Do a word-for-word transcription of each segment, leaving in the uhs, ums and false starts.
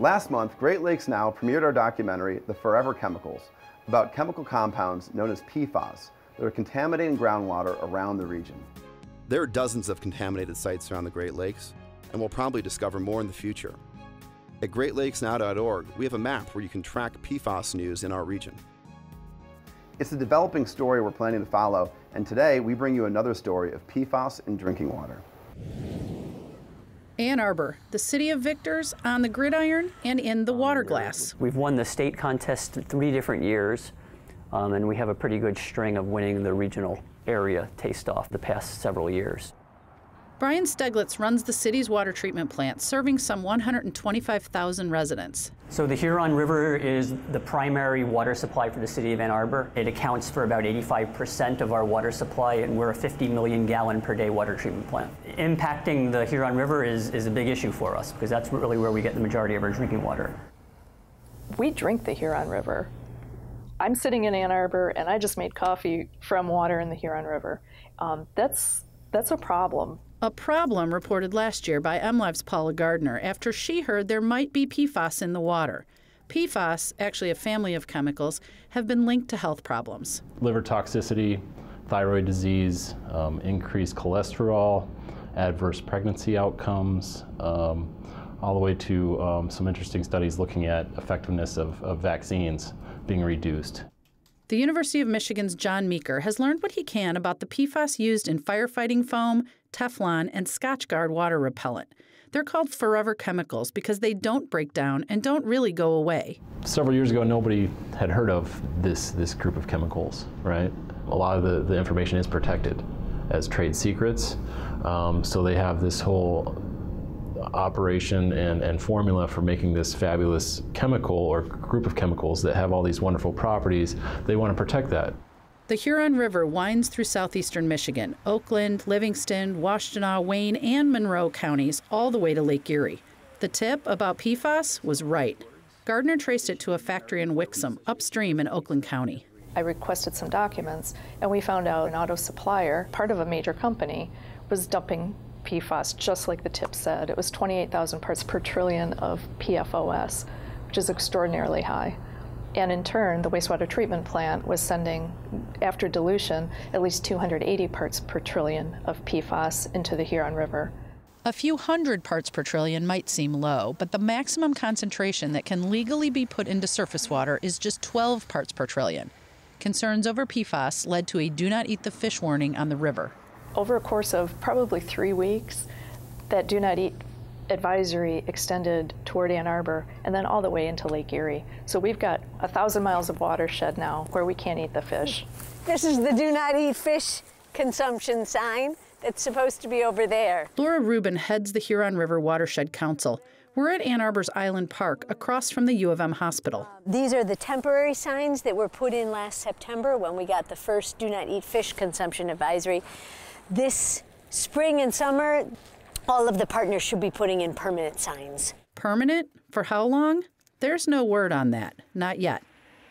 Last month, Great Lakes Now premiered our documentary, The Forever Chemicals, about chemical compounds known as P FAS that are contaminating groundwater around the region. There are dozens of contaminated sites around the Great Lakes, and we'll probably discover more in the future. At great lakes now dot org, we have a map where you can track P FAS news in our region. It's a developing story we're planning to follow, and today we bring you another story of P FAS in drinking water. Ann Arbor, the city of victors on the gridiron and in the water glass. We've won the state contest three different years, um, and we have a pretty good string of winning the regional area taste-off the past several years. Brian Steglitz runs the city's water treatment plant, serving some one hundred twenty-five thousand residents. So the Huron River is the primary water supply for the city of Ann Arbor. It accounts for about eighty-five percent of our water supply, and we're a fifty million gallon per day water treatment plant. Impacting the Huron River is, is a big issue for us, because that's really where we get the majority of our drinking water. We drink the Huron River. I'm sitting in Ann Arbor, and I just made coffee from water in the Huron River. Um, that's, that's a problem. A problem reported last year by MLive's Paula Gardner after she heard there might be P FAS in the water. P FAS, actually a family of chemicals, have been linked to health problems. Liver toxicity, thyroid disease, um, increased cholesterol, adverse pregnancy outcomes, um, all the way to um, some interesting studies looking at effectiveness of, of vaccines being reduced. The University of Michigan's John Meeker has learned what he can about the P FAS used in firefighting foam, Teflon, and Scotchgard water repellent. They're called forever chemicals because they don't break down and don't really go away. Several years ago, nobody had heard of this, this group of chemicals, right? A lot of the, the information is protected as trade secrets, um, so they have this whole operation and, and formula for making this fabulous chemical or group of chemicals that have all these wonderful properties. They want to protect that. The Huron River winds through southeastern Michigan, Oakland, Livingston, Washtenaw, Wayne, and Monroe counties, all the way to Lake Erie. The tip about P FAS was right. Gardner traced it to a factory in Wixom, upstream in Oakland County. I requested some documents, and we found out an auto supplier, part of a major company, was dumping P FAS just like the tip said. It was twenty-eight thousand parts per trillion of P F O S, which is extraordinarily high. And in turn, the wastewater treatment plant was sending, after dilution, at least two hundred eighty parts per trillion of P FAS into the Huron River. A few hundred parts per trillion might seem low, but the maximum concentration that can legally be put into surface water is just twelve parts per trillion. Concerns over P FAS led to a do not eat the fish warning on the river. Over a course of probably three weeks, that do not eat advisory extended toward Ann Arbor and then all the way into Lake Erie. So we've got a thousand miles of watershed now where we can't eat the fish. This is the do not eat fish consumption sign that's supposed to be over there. Laura Rubin heads the Huron River Watershed Council. We're at Ann Arbor's Island Park, across from the U of M hospital. These are the temporary signs that were put in last September when we got the first do not eat fish consumption advisory. This spring and summer, all of the partners should be putting in permanent signs. Permanent? For how long? There's no word on that. Not yet.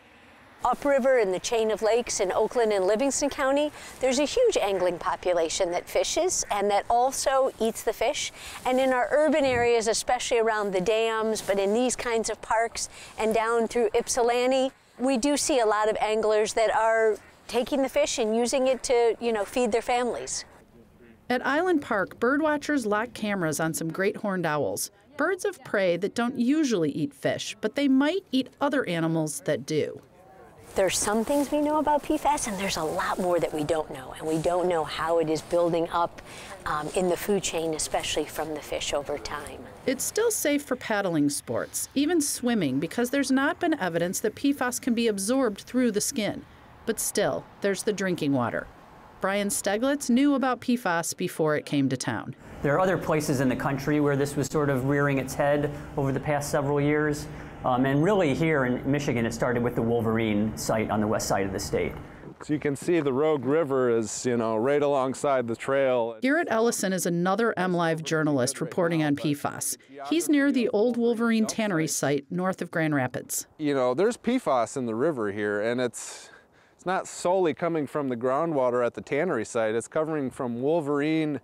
Upriver in the chain of lakes in Oakland and Livingston County, there's a huge angling population that fishes and that also eats the fish. And in our urban areas, especially around the dams, but in these kinds of parks and down through Ypsilanti, we do see a lot of anglers that are taking the fish and using it to, you know, feed their families. At Island Park, birdwatchers lock cameras on some great horned owls, birds of prey that don't usually eat fish, but they might eat other animals that do. There's some things we know about P FAS, and there's a lot more that we don't know, and we don't know how it is building up um, in the food chain, especially from the fish over time. It's still safe for paddling sports, even swimming, because there's not been evidence that P FAS can be absorbed through the skin. But still, there's the drinking water. Brian Steglitz knew about P FAS before it came to town. There are other places in the country where this was sort of rearing its head over the past several years. Um, and really here in Michigan, it started with the Wolverine site on the west side of the state. So you can see the Rogue River is, you know, right alongside the trail. Garrett Ellison is another MLive journalist reporting on P FAS. He's near the old Wolverine Tannery site north of Grand Rapids. You know, there's P FAS in the river here, and it's it's not solely coming from the groundwater at the tannery site. It's coming from Wolverine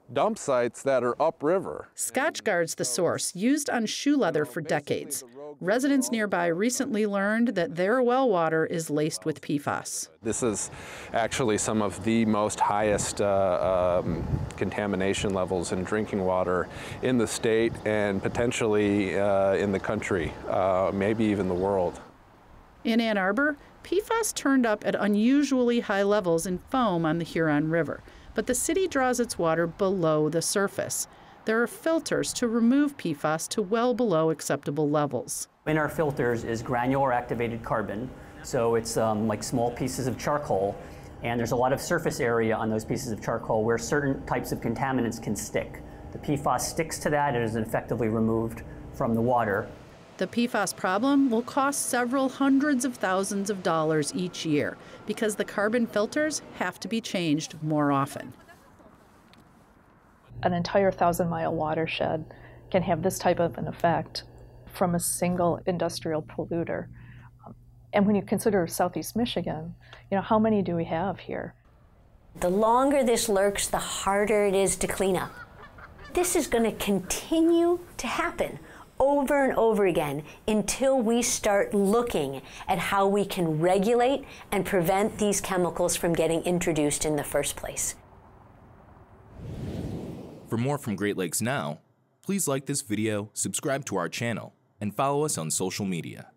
dump sites that are upriver. Scotchgard's the source, used on shoe leather for decades. Residents nearby recently learned that their well water is laced with P FAS. This is actually some of the most highest uh, um, contamination levels in drinking water in the state and potentially uh, in the country, uh, maybe even the world. In Ann Arbor, P FAS turned up at unusually high levels in foam on the Huron River, but the city draws its water below the surface. There are filters to remove P FAS to well below acceptable levels. In our filters is granular activated carbon, so it's um, like small pieces of charcoal, and there's a lot of surface area on those pieces of charcoal where certain types of contaminants can stick. The P FAS sticks to that and is effectively removed from the water. The P FAS problem will cost several hundreds of thousands of dollars each year because the carbon filters have to be changed more often. An entire thousand-mile watershed can have this type of an effect from a single industrial polluter. And when you consider Southeast Michigan, you know, how many do we have here? The longer this lurks, the harder it is to clean up. This is going to continue to happen over and over again until we start looking at how we can regulate and prevent these chemicals from getting introduced in the first place. For more from Great Lakes Now, please like this video, subscribe to our channel, and follow us on social media.